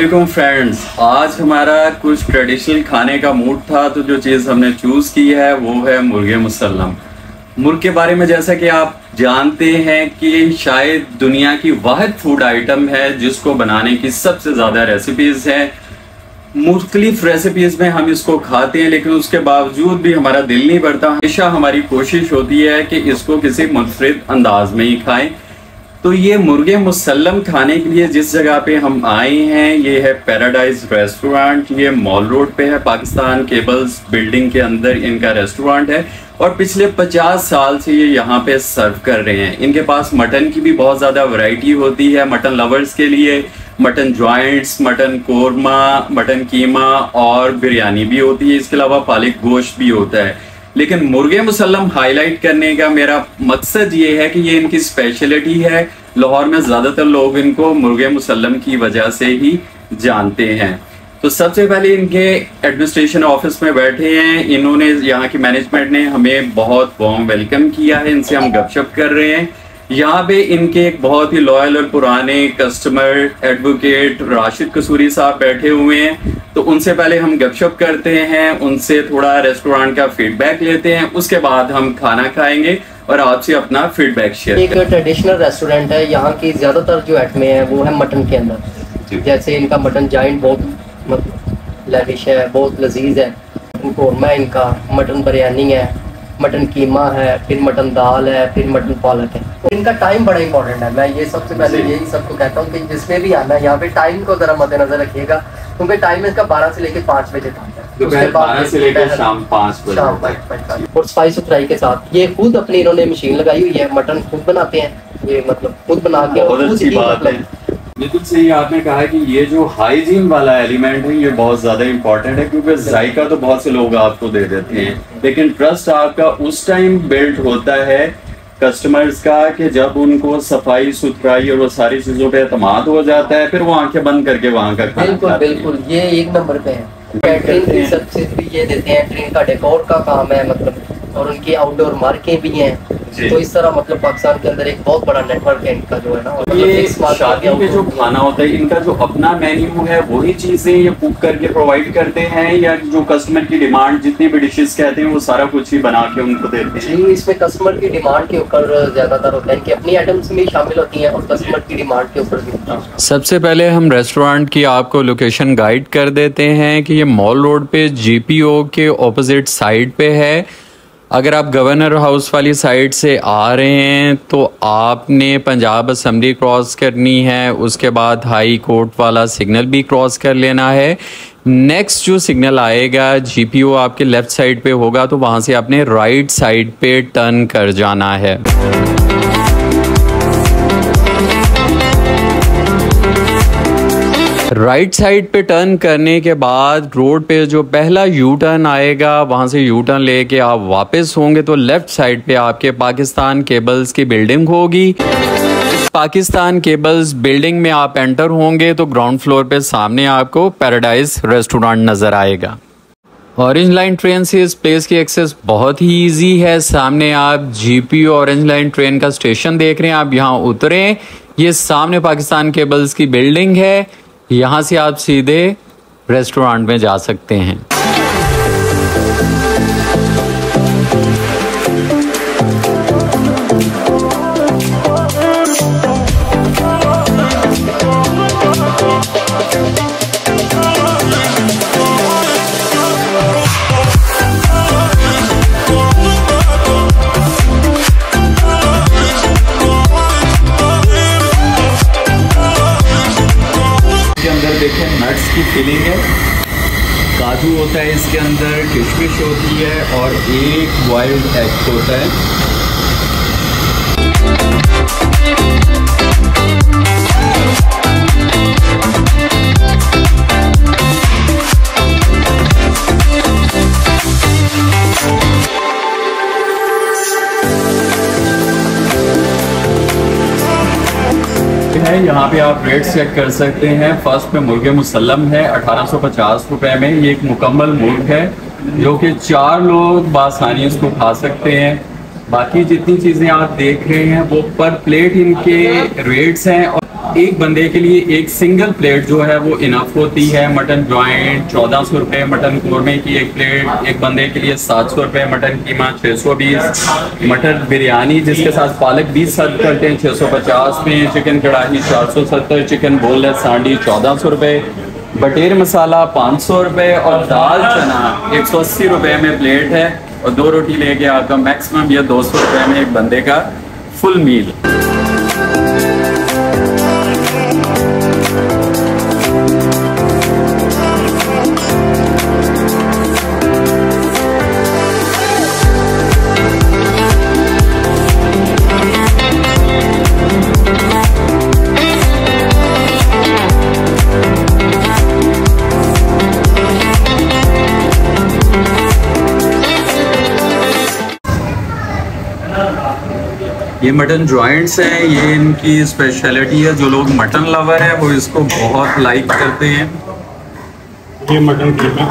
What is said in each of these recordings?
अस्सलामुअलैकुम फ्रेंड्स, आज हमारा कुछ ट्रेडिशनल खाने का मूड था, तो जो चीज़ हमने चूज़ की है वो है मुर्गे मुसल्लम। मुर्ग के बारे में जैसा कि आप जानते हैं कि शायद दुनिया की वाहिद फूड आइटम है जिसको बनाने की सबसे ज़्यादा रेसिपीज़ हैं। मुख्तलिफ रेसिपीज़ में हम इसको खाते हैं, लेकिन उसके बावजूद भी हमारा दिल नहीं भरता। हमेशा हमारी कोशिश होती है कि इसको किसी मुनफरिद अंदाज में ही खाएं। तो ये मुर्गे मुसल्लम खाने के लिए जिस जगह पे हम आए हैं, ये है पैराडाइज रेस्टोरेंट। ये मॉल रोड पे है, पाकिस्तान केबल्स बिल्डिंग के अंदर इनका रेस्टोरेंट है और पिछले 50 साल से ये यहाँ पे सर्व कर रहे हैं। इनके पास मटन की भी बहुत ज़्यादा वैरायटी होती है। मटन लवर्स के लिए mutton joints, mutton korma, mutton keema और बिरयानी भी होती है। इसके अलावा पालक गोश्त भी होता है। लेकिन मुर्गे मुसल्लम हाईलाइट करने का मेरा मकसद ये है कि ये इनकी स्पेशलिटी है। लाहौर में ज़्यादातर लोग इनको मुर्गे मुसल्लम की वजह से ही जानते हैं। तो सबसे पहले इनके एडमिनिस्ट्रेशन ऑफिस में बैठे हैं। इन्होंने, यहाँ की मैनेजमेंट ने हमें बहुत वार्म वेलकम किया है। इनसे हम गपशप कर रहे हैं। यहाँ पे इनके एक बहुत ही लॉयल और पुराने कस्टमर एडवोकेट राशिद कसूरी साहब बैठे हुए हैं। तो उनसे पहले हम गपशप करते हैं, उनसे थोड़ा रेस्टोरेंट का फीडबैक लेते हैं, उसके बाद हम खाना खाएंगे और आपसे अपना फीडबैक शेयर। एक ट्रेडिशनल रेस्टोरेंट है। यहाँ की ज़्यादातर जो आइटमें हैं वो है मटन के अंदर। जैसे इनका मटन जॉइंट बहुत लविश है, बहुत लजीज है। कोरमा है इनका, मटन बिरयानी है, मटन कीमा है, फिर मटन दाल है, फिर मटन पालक है। इनका टाइम बड़ा इंपॉर्टेंट है। मैं ये सबसे पहले यही सबको कहता हूँ कि जिसमें भी आना है यहाँ पे टाइम को जरा मद्देनजर रखिएगा, क्योंकि टाइम इसका 12 से लेकर 5 बजे तक है। दोपहर 12 से लेकर शाम 5 बजे और सफाई सुथराई के साथ। ये खुद अपनी इन्होंने मशीन लगाई हुई है, मटन खुद बनाते हैं। ये मतलब खुद बना के, बहुत अच्छी बात है। बिल्कुल सही आपने कहा कि ये जो हाइजीन वाला एलिमेंट है ये बहुत ज्यादा इंपॉर्टेंट है, क्योंकि जायका तो बहुत से लोग आपको दे देते हैं, लेकिन ट्रस्ट आपका उस टाइम बिल्ड होता है कस्टमर्स का कि जब उनको सफाई सुथराई और वो सारी चीजों पे एतमाद हो जाता है, फिर वो आंखें बंद करके वहाँ का खाना बिल्कुल बिल्कुल ये एक नंबर पे है। कैटरिंग की सर्विस भी ये देते हैं, ट्रेन का डेकोर का काम है मतलब, और उनकी आउटडोर मार्केट भी हैं। तो इस तरह मतलब पाकिस्तान के अंदर एक बहुत बड़ा नेटवर्क है इनका जो है ना। और ये शादी पे जो खाना होता है इनका जो अपना मेन्यू है वही चीजें ये कुक करके प्रोवाइड करते हैं, या जो कस्टमर की डिमांड जितनी भी डिशेस कहते हैं वो सारा कुछ ही बना के उनको देते हैं? जी, इसमें कस्टमर की डिमांड के ऊपर ज्यादातर होता है कि अपनी आइटम्स में शामिल होती हैं और कस्टमर की डिमांड के ऊपर भी होता है। सबसे पहले हम रेस्टोरेंट की आपको लोकेशन गाइड कर देते हैं कि ये मॉल रोड पे GPO के ऑपोजिट साइड पे है। अगर आप गवर्नर हाउस वाली साइड से आ रहे हैं तो आपने पंजाब असम्बली क्रॉस करनी है, उसके बाद हाई कोर्ट वाला सिग्नल भी क्रॉस कर लेना है। नेक्स्ट जो सिग्नल आएगा GPO आपके लेफ़्ट साइड पे होगा, तो वहाँ से आपने राइट साइड पे टर्न कर जाना है। राइट साइड पे टर्न करने के बाद रोड पे जो पहला यू टर्न आएगा, वहाँ से यू टर्न लेके आप वापस होंगे तो लेफ्ट साइड पे आपके पाकिस्तान केबल्स की बिल्डिंग होगी। पाकिस्तान केबल्स बिल्डिंग में आप एंटर होंगे तो ग्राउंड फ्लोर पे सामने आपको पैराडाइज रेस्टोरेंट नज़र आएगा। ऑरेंज लाइन ट्रेन से इस प्लेस की एक्सेस बहुत ही इजी है। सामने आप GPO ऑरेंज लाइन ट्रेन का स्टेशन देख रहे हैं। आप यहाँ उतरें, ये सामने पाकिस्तान केबल्स की बिल्डिंग है, यहाँ से आप सीधे रेस्टोरेंट में जा सकते हैं। देखें नट्स की फिलिंग है, काजू होता है इसके अंदर, किशमिश होती है और एक बॉइल्ड एग होता है। यहाँ पे आप रेट चेक कर सकते हैं। फर्स्ट पे मुर्गे मुसल्लम है 1850 रुपए में। ये एक मुकम्मल मुर्ग है जो कि 4 लोग बासानी इसको खा सकते हैं। बाकी जितनी चीज़ें आप देख रहे हैं वो पर प्लेट इनके रेट्स हैं। और एक बंदे के लिए एक सिंगल प्लेट जो है वो इनफ होती है। मटन जॉइंट 1400 रुपये, मटन कोरमे की एक प्लेट एक बंदे के लिए 700 रुपये, मटन कीमा 620, मटन बिरयानी जिसके साथ पालक भी सर्व करते हैं 650 में, चिकन कढ़ाई 470, चिकन बोनलेस सांडी 1400 रुपये, बटेर मसाला 500 रुपये और दाल चना 180 रुपये में प्लेट है। और 2 रोटी लेके आपका मैक्सिमम ये 200 रुपये में एक बंदे का फुल मील। ये मटन जॉइंट्स हैं, ये इनकी स्पेशलिटी है। जो लोग मटन लवर है वो इसको बहुत लाइक करते हैं। ये मटन कीमा,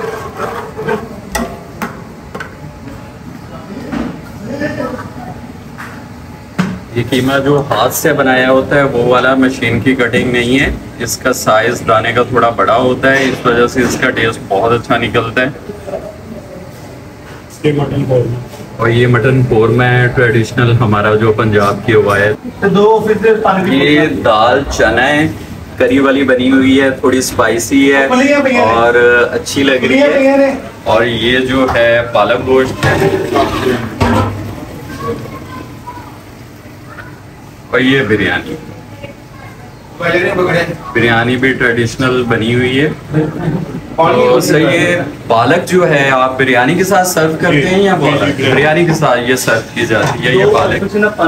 ये कीमा जो हाथ से बनाया होता है वो वाला, मशीन की कटिंग नहीं है। इसका साइज दाने का थोड़ा बड़ा होता है, इस वजह से इसका टेस्ट बहुत अच्छा निकलता है। ये मटन कोरमा, और ये मटन कोरमा है ट्रेडिशनल हमारा जो पंजाब की हुआ है। ये दाल चना है, करी वाली बनी हुई है, थोड़ी स्पाइसी है और अच्छी लग रही है। और ये जो है पालक गोश्त है और ये बिरयानी, बिरयानी भी ट्रेडिशनल बनी हुई है। तो सर ये पालक जो है आप बिरयानी के साथ सर्व करते हैं या पालक बिरयानी के साथ ये सर्व की जाती है ये पालक?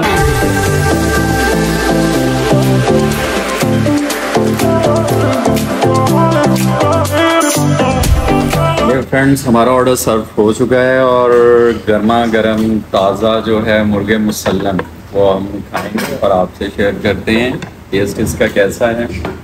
फ्रेंड्स हमारा ऑर्डर सर्व हो चुका है और गर्मा गर्म ताज़ा जो है मुर्गे मुसल्लम वो हम खाएंगे और आपसे शेयर करते हैं टेस्ट इसका कैसा है।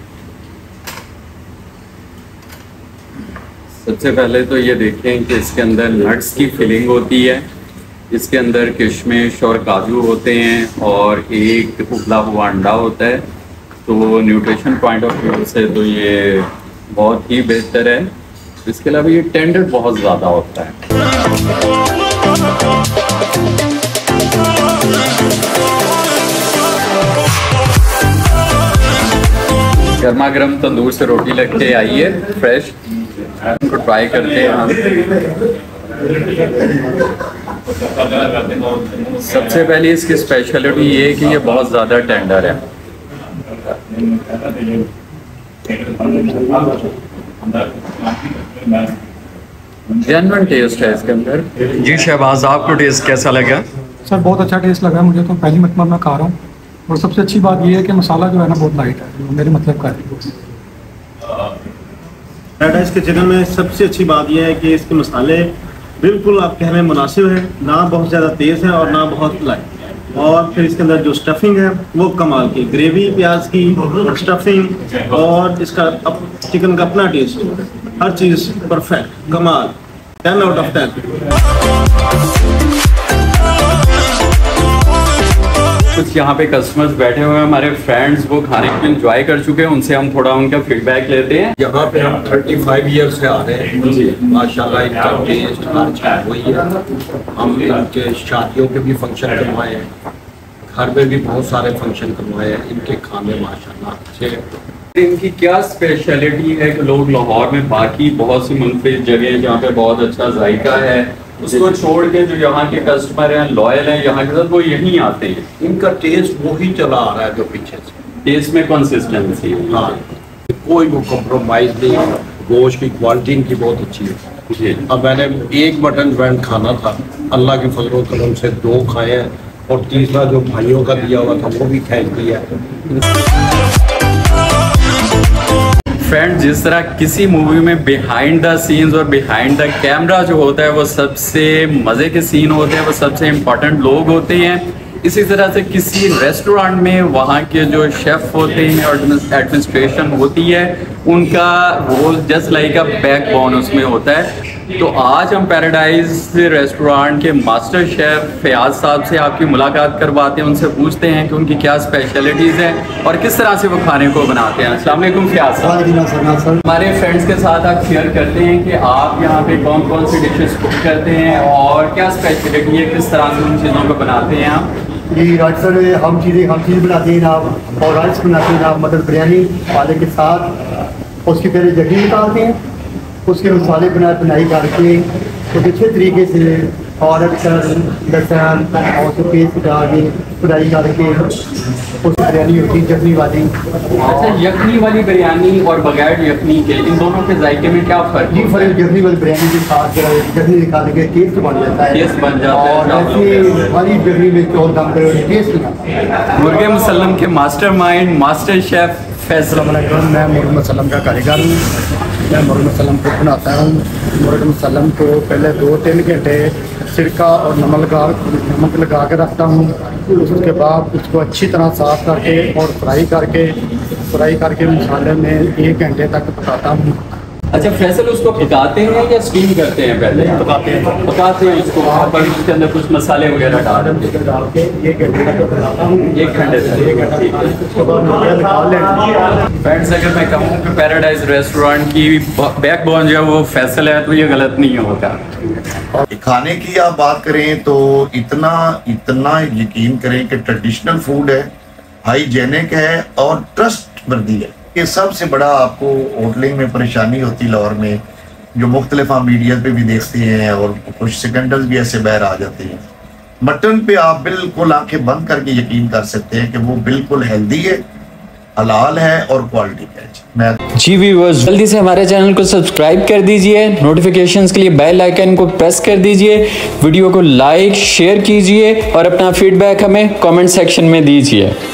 सबसे पहले तो ये देखें कि इसके अंदर नट्स की फिलिंग होती है, इसके अंदर किशमिश और काजू होते हैं और एक उबला हुआ अंडा होता है। तो न्यूट्रिशन पॉइंट ऑफ व्यू से तो ये बहुत ही बेहतर है। इसके अलावा ये टेंडर बहुत ज़्यादा होता है। गर्मा गर्म तंदूर से रोटी लग के आई है फ्रेश, उनको ट्राई करते हैं हम। सबसे पहले इसकी स्पेशलिटी ये है कि ये बहुत ज़्यादा टेंडर है। जेन्युइन टेस्ट है इसके अंदर। जी शहबाज, आपको टेस्ट कैसा लगा? सर बहुत अच्छा टेस्ट लगा मुझे, तो पहली मरतबा मैं खा रहा हूँ। और सबसे अच्छी बात ये है कि मसाला जो है ना बहुत लाइट है, मेरे मतलब का है। पैराडाइज के चिकन में सबसे अच्छी बात यह है कि इसके मसाले बिल्कुल आप कहने में मुनासिब है, ना बहुत ज़्यादा तेज़ है और ना बहुत लाइट। और फिर इसके अंदर जो स्टफिंग है वो कमाल की, ग्रेवी प्याज की स्टफिंग और इसका चिकन का अपना टेस्ट, हर चीज़ परफेक्ट, कमाल, 10 आउट ऑफ 10। कुछ यहाँ पे कस्टमर्स बैठे हुए हैं हमारे फ्रेंड्स, वो खाने को एंजॉय कर चुके हैं, उनसे हम थोड़ा उनका फीडबैक लेते हैं। यहाँ पे हम 35 ईयर से आ रहे हैं जी। माशाल्लाह इनका टेस्ट हर चीज़ वही है। हम इनके शादियों के भी फंक्शन करवाए हैं, घर में भी बहुत सारे फंक्शन करवाए हैं। इनके खाने माशाल्लाह अच्छे। इनकी क्या स्पेशलिटी है कि लोग लाहौर में बाकी बहुत सी मुनफरिद जगह जहाँ पे बहुत अच्छा जायका है उसको छोड़ के जो यहाँ के कस्टमर हैं लॉयल हैं यहाँ के साथ, वो यहीं आते हैं। इनका टेस्ट वही चला आ रहा है जो पीछे से, टेस्ट में कंसिस्टेंसी। हाँ, कोई वो कॉम्प्रोमाइज नहीं। गोश्त की क्वालिटी इनकी बहुत अच्छी है। अब मैंने एक मटन जॉइंट खाना था, अल्लाह के फजल व करम से 2 खाए हैं और तीसरा जो भाइयों का दिया हुआ था वो भी खा लिया। फ्रेंड, जिस तरह किसी मूवी में बिहाइंड द सीन्स और बिहाइंड द कैमरा जो होता है वो सबसे मज़े के सीन होते हैं, वो सबसे इम्पोर्टेंट लोग होते हैं। इसी तरह से किसी रेस्टोरेंट में वहाँ के जो शेफ़ होते हैं और एडमिनिस्ट्रेशन होती है, उनका role just like a backbone उसमें होता है। तो आज हम पैराडाइज रेस्टोरेंट के मास्टर शेफ़ फयाज साहब से आपकी मुलाकात करवाते हैं, उनसे पूछते हैं कि उनकी क्या स्पेशलिटीज़ हैं और किस तरह से वो खाने को बनाते हैं। अस्सलाम वालेकुम फयाज साहब। हमारे फ्रेंड्स के साथ आप शेयर करते हैं कि आप यहाँ पे कौन कौन सी डिशेस कुक करते हैं और क्या स्पेशलिटी है, किस तरह से उन चीज़ों को बनाते हैं आप? जी राइट सर, हम चीज़ बनाते हैं आप, और राइस बनाते हैं आप, मटर बिरयानी वाले के साथ। उसकी पहले जगह निकालते हैं, उसके मसाले बनाई करके तो अच्छे तरीके से और लहसुन और उसको पेस्ट डाल के फ्राई करके उस बिरयानी होती है यखनी वाली। अच्छा, यखनी वाली बिरयानी और बगैर यखनी के इन दोनों के जायके में क्या फ़र्क? जी फर्क, यखनी वाली बिरयानी के साथ यखनी निकाल के टेस्ट बन जाता है, टेस्ट बन जाता है, और ऐसी वाली बिरयानी में चौल दम कर टेस्ट नहीं आता। मुर्गे मुसल्लम के मास्टरमाइंड मास्टर शेफ़ फैसल। मैं मुर्गे मुसल्लम का कारीगर हूँ। मैं मुर्गे मुसल्लम को बनाता हूँ। मुर्गे मुसल्लम को पहले 2-3 घंटे सिरका और नमक लगा के रखता हूँ। उसके बाद उसको अच्छी तरह साफ़ करके और फ्राई करके मसाले में 1 घंटे तक पकाता हूँ। अच्छा फैसल, उसको पकाते हैं या स्टीम करते हैं? पहले पकाते हैं उसको, पर उसके अंदर कुछ मसाले वगैरह डाल के 1 घंटे तक पकाता हूँ। 1 घंटे फ्रेंड्स, अगर मैं कहूँ कि पैराडाइज रेस्टोरेंट की बैकबोन जो है वो फैसल है, तो ये गलत नहीं होगा। खाने की आप बात करें तो इतना यकीन करें कि ट्रेडिशनल फूड है, हाइजेनिक है और ट्रस्ट वर्दी है। ये सबसे बड़ा आपको होटलिंग में परेशानी होती लाहौर में, जो मुख्तलिफ आप मीडिया पे भी देखते हैं और कुछ सिकंडर्स भी ऐसे बाहर आ जाते हैं। मटन पे आप बिल्कुल आंखें बंद करके यकीन कर सकते हैं कि वो बिल्कुल हेल्दी है, हलाल है और क्वालिटी है। जी व्यूअर्स, जल्दी से हमारे चैनल को सब्सक्राइब कर दीजिए, नोटिफिकेशंस के लिए बेल आइकन को प्रेस कर दीजिए, वीडियो को लाइक शेयर कीजिए और अपना फीडबैक हमें कमेंट सेक्शन में दीजिए।